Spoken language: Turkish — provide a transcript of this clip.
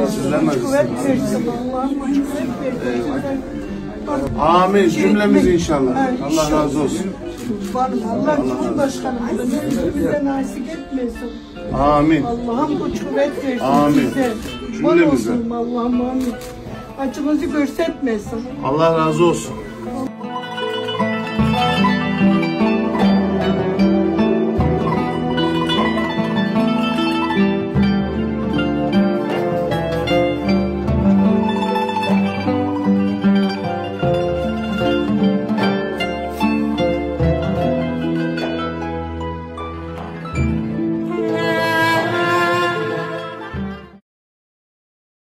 Sizden de kuvvet versin. Allah'ım kuvvet versin. Amin. Cümlemiz inşallah. Allah razı olsun. Allah Cumhurbaşkanımızın bize nasip etmesin. Amin. Allah'ım bu kuvvet versin. Amin. Bize. Cümlemize. Allah'ım amin. Acımızı görsetmesin. Allah razı olsun.